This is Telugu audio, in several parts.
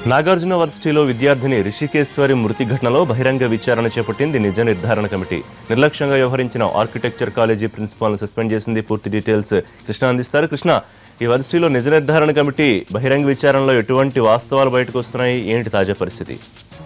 నాగార్జున వర్సిటీలో విద్యార్థిని రిషికేశ్వరి మృతి ఘటనలో బహిరంగ విచారణ చేపట్టింది నిజ నిర్ధారణ కమిటీ. నిర్లక్ష్యంగా వ్యవహరించిన ఆర్కిటెక్చర్ కాలేజీ ప్రిన్సిపాల్ను సస్పెండ్ చేసింది. పూర్తి డీటెయిల్స్ కృష్ణ అందిస్తారు. కృష్ణ, ఈ వర్సిటీలో నిజ నిర్ధారణ కమిటీ బహిరంగ విచారణలో ఎటువంటి వాస్తవాలు బయటకు వస్తున్నాయి? ఏంటి తాజా పరిస్థితి?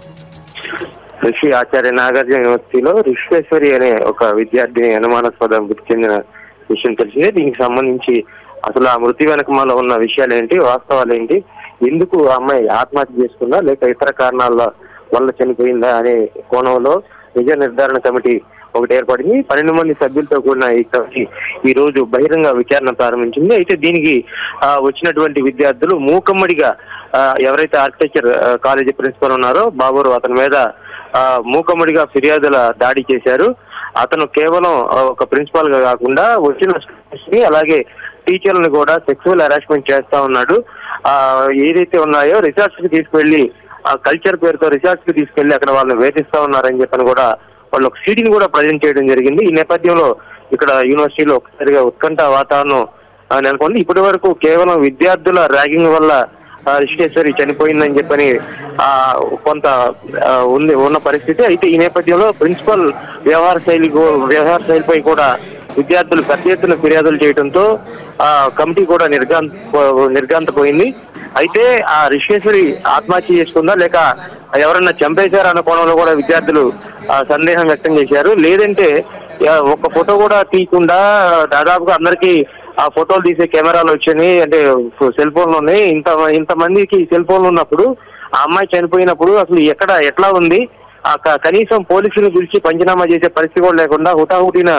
ఆచార్య నాగార్జున యూనివర్సిటీలో రిషికేశ్వరి అనే ఒక విద్యార్థిని అనుమానాస్పద మృతి చెందిన విషయం తెలిసిందే. దీనికి సంబంధించి అసలు ఆ మృతి వెనకమాల ఉన్న విషయాలు ఏంటి, వాస్తవాలు ఏంటి, ఎందుకు ఆ అమ్మాయి ఆత్మహత్య చేసుకుందా లేక ఇతర కారణాల వల్ల చనిపోయిందా అనే కోణంలో నిజ నిర్ధారణ కమిటీ ఒకటి ఏర్పడింది. 12 మంది సభ్యులతో కూడిన ఈ కమిటీ ఈ రోజు బహిరంగ విచారణ ప్రారంభించింది. అయితే దీనికి వచ్చినటువంటి విద్యార్థులు మూకమ్మడిగా ఎవరైతే ఆర్కిటెక్చర్ కాలేజీ ప్రిన్సిపల్ ఉన్నారో బాబురావు, అతని మీద మూకమ్మడిగా ఫిర్యాదుల దాడి చేశారు. అతను కేవలం ఒక ప్రిన్సిపాల్ గా కాకుండా వచ్చిన స్టూడెంట్స్ ని అలాగే టీచర్లను కూడా సెక్సువల్ హెరాస్మెంట్ చేస్తా ఉన్నాడు. ఏదైతే ఉన్నాయో రిసార్ట్స్ కి తీసుకెళ్లి కల్చర్ పేరుతో రిసార్ట్స్ కి తీసుకెళ్లి అక్కడ వాళ్ళని వేధిస్తా ఉన్నారని చెప్పని కూడా వాళ్ళు ఒక సీడీని కూడా ప్రజెంట్ చేయడం జరిగింది. ఈ నేపథ్యంలో ఇక్కడ యూనివర్సిటీలో ఒకసారిగా ఉత్కంఠ వాతావరణం నెలకొంది. ఇప్పటి వరకు కేవలం విద్యార్థుల ర్యాగింగ్ వల్ల రిషికేశ్వరి చనిపోయిందని చెప్పని కొంత ఉన్న పరిస్థితి. అయితే ఈ నేపథ్యంలో ప్రిన్సిపల్ వ్యవహార శైలిపై కూడా విద్యార్థులు పెద్ద ఎత్తున ఫిర్యాదులు చేయడంతో కమిటీ కూడా నిర్గాంతపోయింది. అయితే ఆ రిషికేశ్వరి ఆత్మహత్య చేసుకుందా లేక ఎవరన్నా చంపేశారా అన్న కోణంలో కూడా విద్యార్థులు సందేహం వ్యక్తం చేశారు. లేదంటే ఒక ఫోటో కూడా తీయకుండా దాదాపుగా అందరికీ ఆ ఫోటోలు తీసే కెమెరాలు వచ్చాయి, అంటే సెల్ ఫోన్లు ఉన్నాయి. ఇంతమందికి సెల్ ఫోన్లు ఉన్నప్పుడు ఆ అమ్మాయి చనిపోయినప్పుడు అసలు ఎట్లా ఉంది, కనీసం పోలీసులు పిలిచి పంచనామా చేసే పరిస్థితి కూడా లేకుండా హుటాహుటిన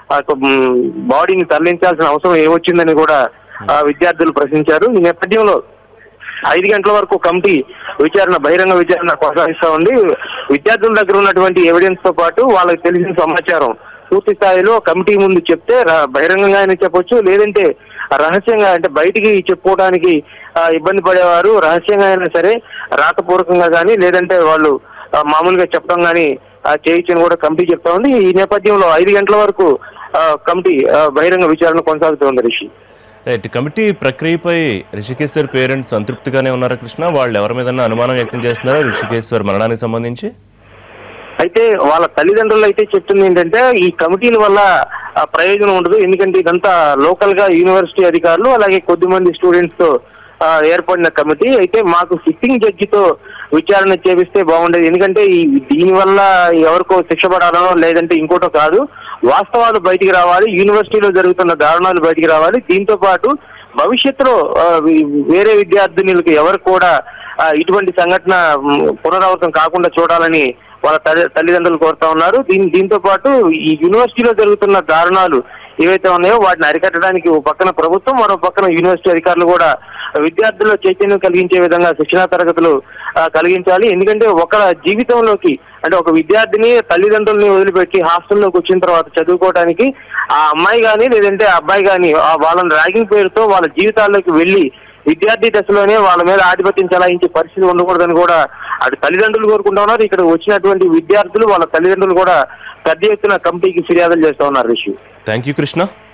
బాడీని తరలించాల్సిన అవసరం ఏమొచ్చిందని కూడా విద్యార్థులు ప్రశ్నించారు. ఈ నేపథ్యంలో 5 గంటల వరకు కమిటీ బహిరంగ విచారణ కొనసాగిస్తా ఉంది. విద్యార్థుల దగ్గర ఉన్నటువంటి ఎవిడెన్స్ తో పాటు వాళ్ళకి తెలిసిన సమాచారం పూర్తి స్థాయిలో కమిటీ ముందు చెప్తే బహిరంగంగా అయినా చెప్పొచ్చు, లేదంటే రహస్యంగా అంటే బయటికి చెప్పుకోవడానికి ఇబ్బంది పడేవారు రహస్యంగా అయినా సరే రాతపూర్వకంగా కానీ లేదంటే వాళ్ళు మామూలుగా చెప్పడం కానీ చేయొచ్చని కూడా కమిటీ చెప్తా ఉంది. ఈ నేపథ్యంలో 5 గంటల వరకు కమిటీ బహిరంగ విచారణ కొనసాగుతోంది. రిషి, రైట్. కమిటీ ప్రక్రియపై రిషికేశ్వర్ పేరెంట్స్ సంతృప్తిగానే ఉన్నారా కృష్ణ? వాళ్ళు ఎవరి మీద అనుమానం వ్యక్తం చేస్తున్నారా రిషికేశ్వర్ మరణానికి సంబంధించి? అయితే వాళ్ళ తల్లిదండ్రులు అయితే చెప్తుంది ఏంటంటే ఈ కమిటీల వల్ల ప్రయోజనం ఉండదు, ఎందుకంటే ఇదంతా లోకల్ గా యూనివర్సిటీ అధికారులు అలాగే కొద్దిమంది స్టూడెంట్స్ తో ఏర్పడిన కమిటీ. అయితే మాకు సిట్టింగ్ జడ్జితో విచారణ చేపిస్తే బాగుండేది, ఎందుకంటే దీనివల్ల ఎవరికో శిక్ష పడాలనో లేదంటే ఇంకోటో కాదు, వాస్తవాలు బయటికి రావాలి, యూనివర్సిటీలో జరుగుతున్న దారుణాలు బయటికి రావాలి. దీంతో పాటు భవిష్యత్తులో వేరే విద్యార్థినులకు ఎవరు కూడా ఇటువంటి సంఘటన పునరావృతం కాకుండా చూడాలని వాళ్ళ తల్లిదండ్రులు కోరుతా ఉన్నారు. దీంతో పాటు ఈ యూనివర్సిటీలో జరుగుతున్న దారుణాలు ఏవైతే ఉన్నాయో వాటిని అరికట్టడానికి ఓ పక్కన ప్రభుత్వం, మరో పక్కన యూనివర్సిటీ అధికారులు కూడా విద్యార్థుల్లో చైతన్యం కలిగించే విధంగా శిక్షణా తరగతులు కలిగించాలి. ఎందుకంటే ఒక జీవితంలోకి అంటే ఒక విద్యార్థిని తల్లిదండ్రుల్ని వదిలిపెట్టి హాస్టల్లోకి వచ్చిన తర్వాత చదువుకోవడానికి ఆ అమ్మాయి కానీ లేదంటే ఆ అబ్బాయి కానీ వాళ్ళని ర్యాగింగ్ పేరుతో వాళ్ళ జీవితాల్లోకి వెళ్ళి విద్యార్థి దశలోనే వాళ్ళ మీద ఆధిపత్యం చెలాయించే పరిస్థితి ఉండకూడదని కూడా అటు తల్లిదండ్రులు కోరుకుంటా ఉన్నారు. ఇక్కడ వచ్చినటువంటి విద్యార్థులు వాళ్ళ తల్లిదండ్రులు కూడా పెద్ద ఎత్తున కమిటీకి ఫిర్యాదులు చేస్తా ఉన్నారు. Rishi, thank you Krishna.